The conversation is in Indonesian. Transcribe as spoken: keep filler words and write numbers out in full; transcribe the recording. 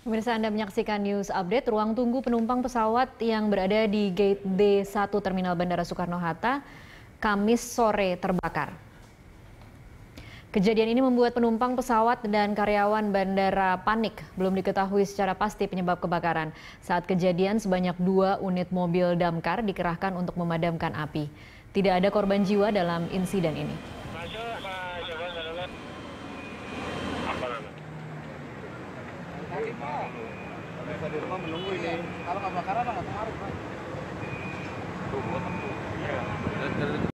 Pemirsa, Anda menyaksikan News Update. Ruang tunggu penumpang pesawat yang berada di Gate D satu Terminal Bandara Soekarno-Hatta, Kamis sore terbakar. Kejadian ini membuat penumpang pesawat dan karyawan bandara panik. Belum diketahui secara pasti penyebab kebakaran. Saat kejadian, sebanyak dua unit mobil damkar dikerahkan untuk memadamkan api. Tidak ada korban jiwa dalam insiden ini. Bisa di rumah menunggu ini. Kalau nggak bakaran nggak tahu, Pak. Tunggu, tunggu. Iya.